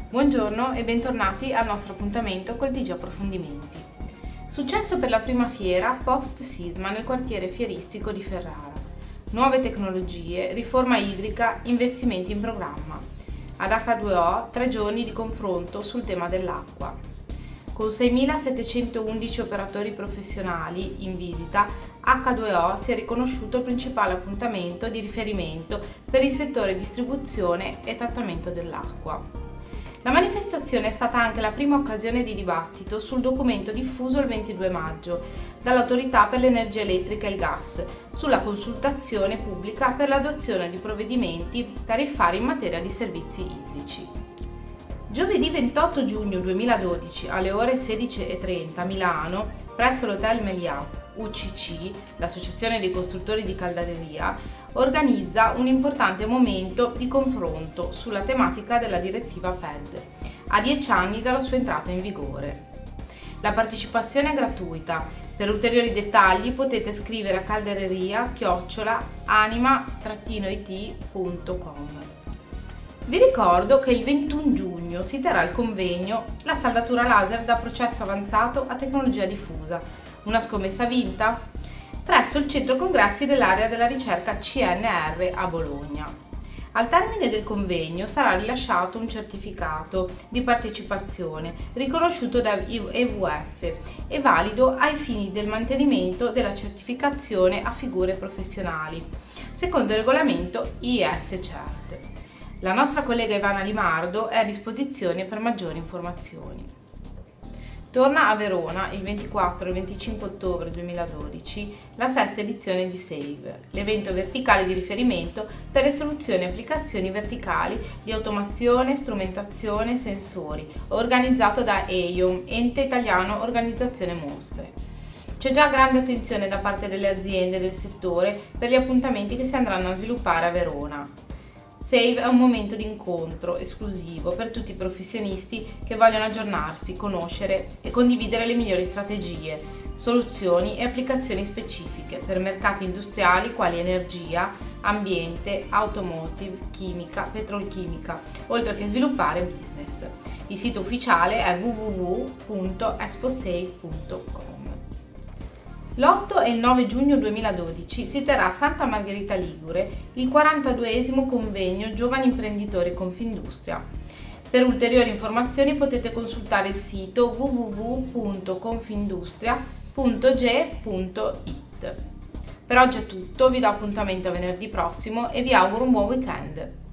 Buongiorno e bentornati al nostro appuntamento col TG Approfondimenti. Successo per la prima fiera post-sisma nel quartiere fieristico di Ferrara. Nuove tecnologie, riforma idrica, investimenti in programma. Ad H2O 3 giorni di confronto sul tema dell'acqua. Con 6.711 operatori professionali in visita, H2O si è riconosciuto il principale appuntamento di riferimento per il settore distribuzione e trattamento dell'acqua. La manifestazione è stata anche la prima occasione di dibattito sul documento diffuso il 22 maggio dall'Autorità per l'Energia Elettrica e il Gas sulla consultazione pubblica per l'adozione di provvedimenti tariffari in materia di servizi idrici. Giovedì 28 giugno 2012 alle ore 16:30 a Milano, presso l'Hotel Meliá UCC, l'Associazione dei Costruttori di Caldareria, organizza un importante momento di confronto sulla tematica della direttiva PED, a 10 anni dalla sua entrata in vigore. La partecipazione è gratuita. Per ulteriori dettagli potete scrivere a caldareria@anima-it.com. Vi ricordo che il 21 giugno si terrà il convegno La saldatura laser da processo avanzato a tecnologia diffusa. Una scommessa vinta? Presso il centro congressi dell'area della ricerca CNR a Bologna. Al termine del convegno sarà rilasciato un certificato di partecipazione riconosciuto da EWF e valido ai fini del mantenimento della certificazione a figure professionali, secondo il regolamento IS-CERT. La nostra collega Ivana Limardo è a disposizione per maggiori informazioni. Torna a Verona il 24 e 25 ottobre 2012 la sesta edizione di SAVE, l'evento verticale di riferimento per le soluzioni e applicazioni verticali di automazione, strumentazione e sensori, organizzato da EIOM, Ente Italiano Organizzazione Mostre. C'è già grande attenzione da parte delle aziende del settore per gli appuntamenti che si andranno a sviluppare a Verona. SAVE è un momento di incontro esclusivo per tutti i professionisti che vogliono aggiornarsi, conoscere e condividere le migliori strategie, soluzioni e applicazioni specifiche per mercati industriali quali energia, ambiente, automotive, chimica, petrolchimica, oltre che sviluppare business. Il sito ufficiale è www.exposave.com. L'8 e il 9 giugno 2012 si terrà a Santa Margherita Ligure il 42esimo convegno Giovani Imprenditori Confindustria. Per ulteriori informazioni potete consultare il sito www.confindustria.ge.it. Per oggi è tutto, vi do appuntamento a venerdì prossimo e vi auguro un buon weekend.